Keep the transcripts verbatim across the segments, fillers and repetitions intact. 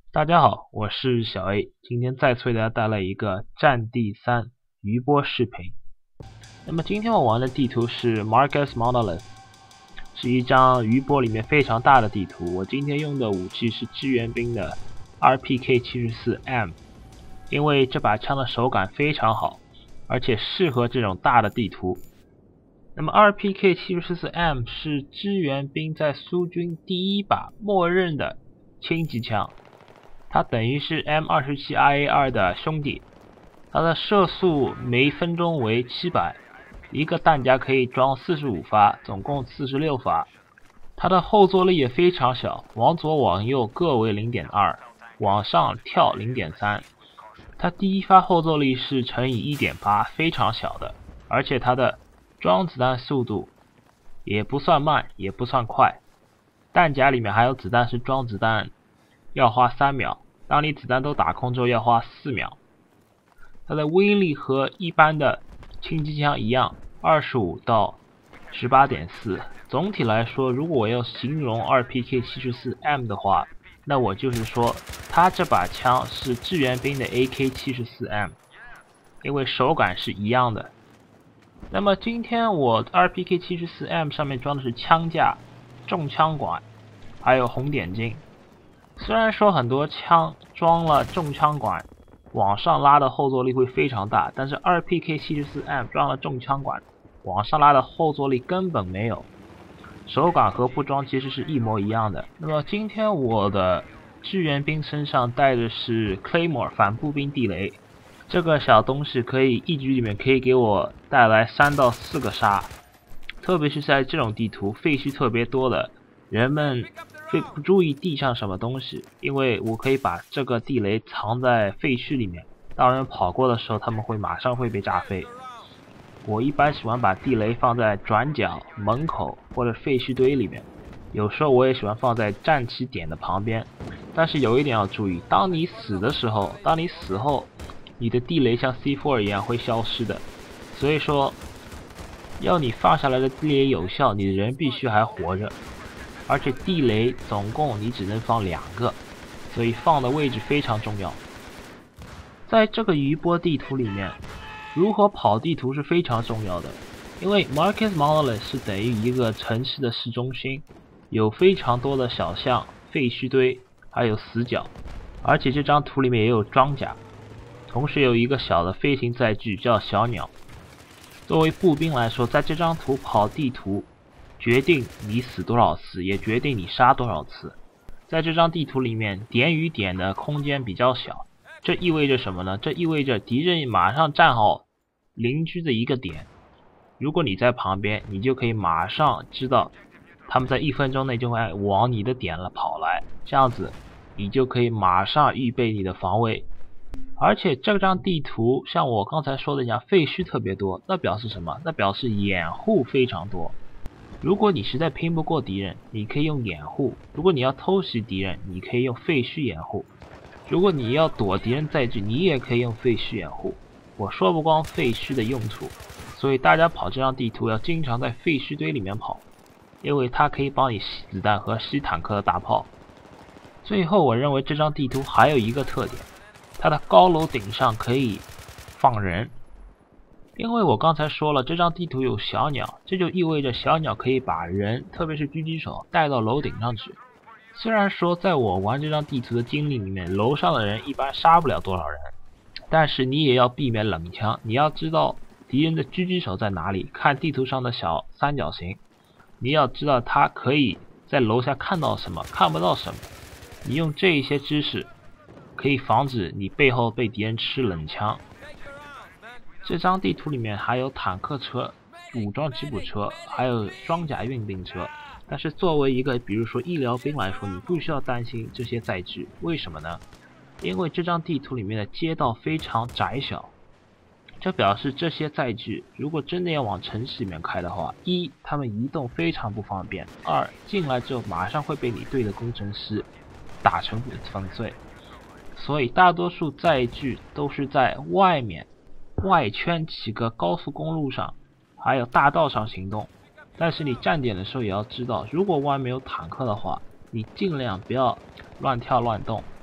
大家好，我是小 A， 今天再次为大家带来一个战地三余波视频。那么今天我玩的地图是 Marcus Monolith， 是一张余波里面非常大的地图。我今天用的武器是支援兵的 R P K 七十四 M， 因为这把枪的手感非常好，而且适合这种大的地图。那么 R P K 七十四 M 是支援兵在苏军第一把默认的轻机枪。它等于是 M 二十七 I A 二 的兄弟，它的射速每分钟为七百，一个弹夹可以装四十五发，总共四十六发。它的后坐力也非常小，往左往右各为 零点二， 往上跳 零点三。它第一发后坐力是乘以 一点八， 非常小的，而且它的装子弹速度也不算慢也不算快，弹夹里面还有子弹是装子弹要花三秒，当你子弹都打空之后要花四秒。它的威力和一般的轻机枪一样， 二十五到 十八点四。 总体来说，如果我要形容 R P K 七十四 M 的话，那我就是说它这把枪是支援兵的 A K 七十四 M， 因为手感是一样的。那么今天我 R P K 七十四 M 上面装的是枪架、重枪管还有红点睛。虽然说很多枪装了重枪管往上拉的后坐力会非常大，但是 R P K 七十四 M 装了重枪管往上拉的后坐力根本没有，手感和不装其实是一模一样的。那么今天我的支援兵身上带的是 Claymore 反步兵地雷，这个小东西可以一局里面可以给我带来三到四个杀，特别是在这种地图废墟特别多的，人们会不注意地上什么东西，因为我可以把这个地雷藏在废墟里面，当人跑过的时候他们会马上会被炸飞。我一般喜欢把地雷放在转角、门口或者废墟堆里面，有时候我也喜欢放在战旗点的旁边。但是有一点要注意，当你死的时候，当你死后你的地雷像 C 四 一样会消失的，所以说要你放下来的地雷有效，你的人必须还活着，而且地雷总共你只能放两个，所以放的位置非常重要。在这个余波地图里面，如何跑地图是非常重要的，因为 Marcus Monolith 是等于一个城市的市中心，有非常多的小巷、废墟堆还有死角，而且这张图里面也有装甲，同时有一个小的飞行载具叫小鸟。作为步兵来说，在这张图跑地图决定你死多少次，也决定你杀多少次。在这张地图里面，点与点的空间比较小，这意味着什么呢？这意味着敌人马上站好邻居的一个点，如果你在旁边，你就可以马上知道他们在一分钟内就会往你的点了跑来，这样子你就可以马上预备你的防卫。而且这张地图像我刚才说的一样，废墟特别多，那表示什么？那表示掩护非常多。如果你实在拼不过敌人，你可以用掩护；如果你要偷袭敌人，你可以用废墟掩护；如果你要躲敌人载具，你也可以用废墟掩护。我说不光废墟的用处，所以大家跑这张地图要经常在废墟堆里面跑，因为它可以帮你吸子弹和吸坦克的大炮。最后我认为这张地图还有一个特点，它的高楼顶上可以放人。因为我刚才说了，这张地图有小鸟，这就意味着小鸟可以把人，特别是狙击手带到楼顶上去。虽然说在我玩这张地图的经历里面，楼上的人一般杀不了多少人，但是你也要避免冷枪，你要知道敌人的狙击手在哪里，看地图上的小三角形，你要知道他可以在楼下看到什么，看不到什么，你用这一些知识可以防止你背后被敌人吃冷枪。这张地图里面还有坦克车、武装吉普车，还有装甲运兵车。但是作为一个比如说医疗兵来说，你不需要担心这些载具。为什么呢？因为这张地图里面的街道非常窄小，这表示这些载具如果真的要往城市里面开的话，一，他们移动非常不方便；二，进来之后马上会被你队的工程师打成粉碎。所以大多数载具都是在外面外圈几个高速公路上还有大道上行动。但是你站点的时候也要知道，如果外面有坦克的话，你尽量不要乱跳乱动，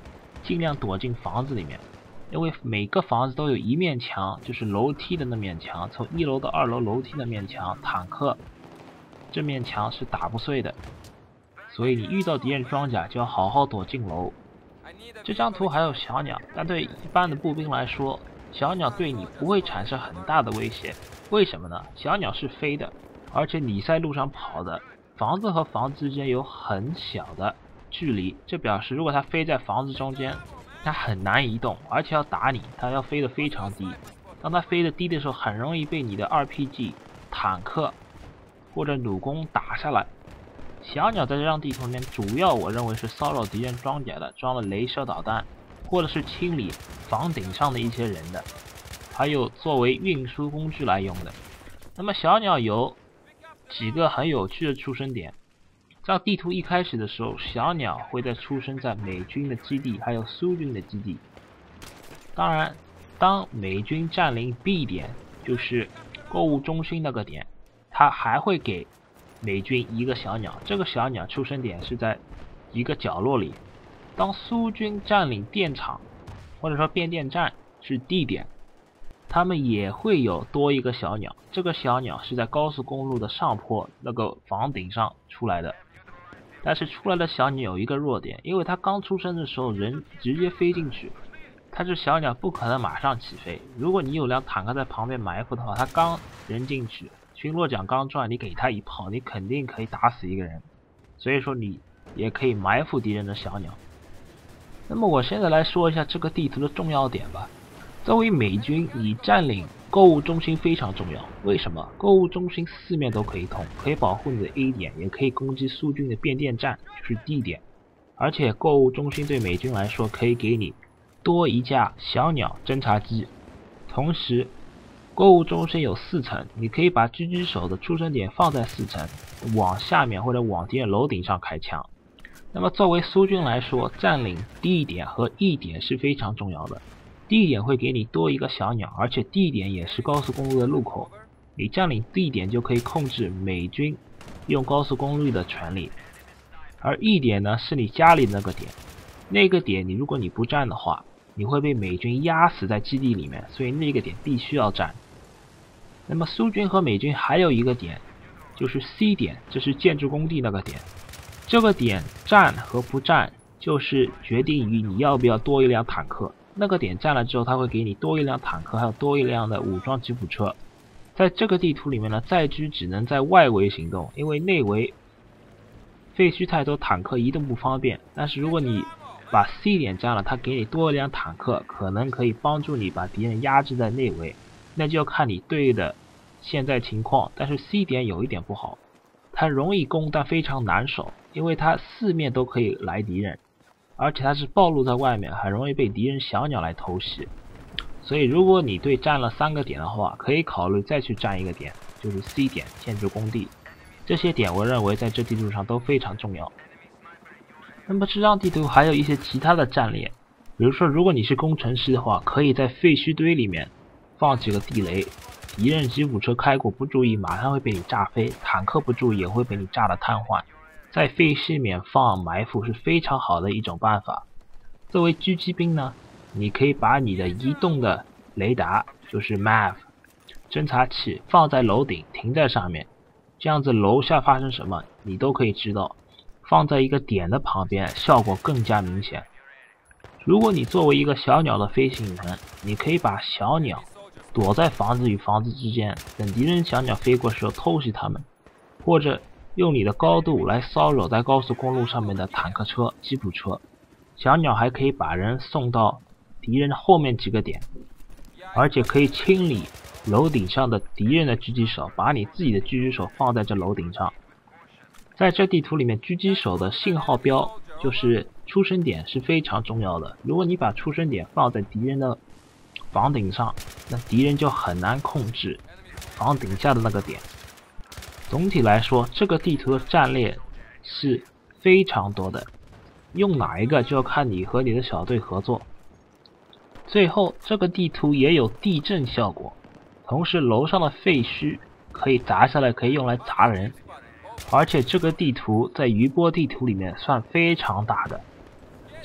尽量躲进房子里面，因为每个房子都有一面墙，就是楼梯的那面墙，从一楼到二楼楼梯那面墙，坦克这面墙是打不碎的，所以你遇到敌人装甲就要好好躲进楼。这张图还有小鸟，但对一般的步兵来说，小鸟对你不会产生很大的威胁。为什么呢？小鸟是飞的，而且你在路上跑的，房子和房子之间有很小的距离，这表示如果它飞在房子中间，它很难移动，而且要打你，它要飞得非常低。当它飞得低的时候，很容易被你的 R P G、坦克或者弩弓打下来。小鸟在这张地图里面，主要我认为是骚扰敌人装甲的，装了镭射导弹，或者是清理房顶上的一些人的，还有作为运输工具来用的。那么小鸟有几个很有趣的出生点。在地图一开始的时候，小鸟会在出生在美军的基地，还有苏军的基地。当然，当美军占领 B 点，就是购物中心那个点，它还会给美军一个小鸟，这个小鸟出生点是在一个角落里。当苏军占领电厂或者说变电站是 D 点，他们也会有多一个小鸟，这个小鸟是在高速公路的上坡那个房顶上出来的。但是出来的小鸟有一个弱点，因为它刚出生的时候人直接飞进去，它这小鸟不可能马上起飞。如果你有辆坦克在旁边埋伏的话，它刚人进去，巡逻桨刚转，你给它一炮，你肯定可以打死一个人。所以说你也可以埋伏敌人的小鸟。那么我现在来说一下这个地图的重要点吧。作为美军，你占领购物中心非常重要。为什么？购物中心四面都可以通，可以保护你的 A 点，也可以攻击苏军的变电站，就是 D 点。而且购物中心对美军来说可以给你多一架小鸟侦察机。同时购物中心有四层，你可以把狙击手的出生点放在四层，往下面或者往敌人楼顶上开枪。那么作为苏军来说，占领 D 点和 E 点是非常重要的。D 点会给你多一个小鸟，而且 D 点也是高速公路的路口，你占领 D 点就可以控制美军用高速公路的权利。而 E 点呢，是你家里的那个点，那个点你如果你不占的话，你会被美军压死在基地里面，所以那个点必须要占。那么苏军和美军还有一个点，就是 C 点，这是建筑工地那个点。这个点占和不占，就是决定于你要不要多一辆坦克。那个点占了之后，它会给你多一辆坦克，还有多一辆的武装吉普车。在这个地图里面呢，载狙只能在外围行动，因为内围废墟太多，坦克移动不方便。但是如果你把 C 点占了，它给你多一辆坦克，可能可以帮助你把敌人压制在内围，那就要看你队的现在情况。但是 C 点有一点不好，它容易攻但非常难守，因为它四面都可以来敌人，而且它是暴露在外面，很容易被敌人小鸟来偷袭。所以如果你队占了三个点的话，可以考虑再去占一个点，就是 C 点建筑工地。这些点我认为在这地图上都非常重要。那么这张地图还有一些其他的战略，比如说如果你是工程师的话，可以在废墟堆里面放几个地雷，敌人吉普车开过不注意马上会被你炸飞，坦克不注意也会被你炸得瘫痪。在废墟里面放埋伏是非常好的一种办法。作为狙击兵呢，你可以把你的移动的雷达，就是 M A V 侦察器放在楼顶，停在上面，这样子楼下发生什么你都可以知道。放在一个点的旁边，效果更加明显。如果你作为一个小鸟的飞行员，你可以把小鸟躲在房子与房子之间，等敌人小鸟飞过时候偷袭它们，或者用你的高度来骚扰在高速公路上面的坦克车、吉普车。小鸟还可以把人送到敌人后面几个点，而且可以清理楼顶上的敌人的狙击手，把你自己的狙击手放在这楼顶上。在这地图里面，狙击手的信号标就是出生点是非常重要的。如果你把出生点放在敌人的房顶上，那敌人就很难控制房顶下的那个点。总体来说，这个地图的战略是非常多的，用哪一个就要看你和你的小队合作。最后，这个地图也有地震效果，同时楼上的废墟可以砸下来，可以用来砸人。而且这个地图在余波地图里面算非常大的，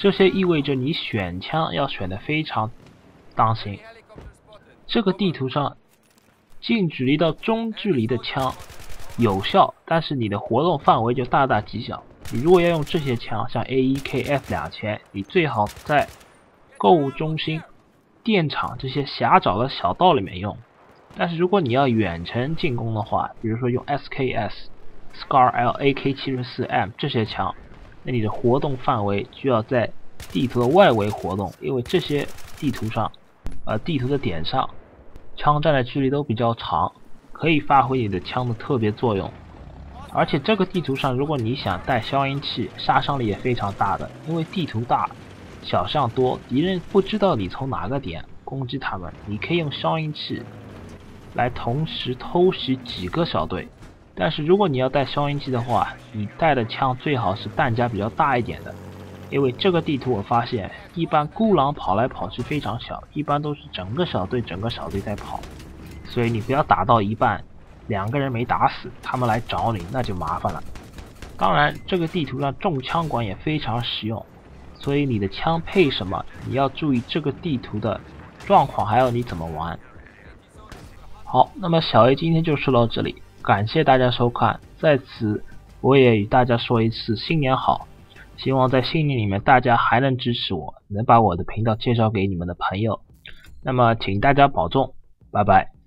这些意味着你选枪要选得非常当心。这个地图上近距离到中距离的枪有效，但是你的活动范围就大大减小。你如果要用这些枪，像 A 一 K F 两千，你最好在购物中心、电厂这些狭窄的小道里面用。但是如果你要远程进攻的话，比如说用 S K S、Scar L、A K 七十四 M 这些枪，那你的活动范围就要在地图的外围活动，因为这些地图上，呃，地图的点上，枪战的距离都比较长，可以发挥你的枪的特别作用。而且这个地图上，如果你想带消音器，杀伤力也非常大的，因为地图大，小巷多，敌人不知道你从哪个点攻击他们，你可以用消音器来同时偷袭几个小队。但是如果你要带消音器的话，你带的枪最好是弹夹比较大一点的，因为这个地图我发现一般孤狼跑来跑去非常小，一般都是整个小队整个小队在跑，所以你不要打到一半两个人没打死，他们来找你，那就麻烦了。当然这个地图上重枪管也非常实用，所以你的枪配什么，你要注意这个地图的状况，还有你怎么玩。好，那么小 A 今天就说到这里，感谢大家收看，在此我也与大家说一次新年好，希望在新年里面大家还能支持我，能把我的频道介绍给你们的朋友。那么请大家保重，拜拜。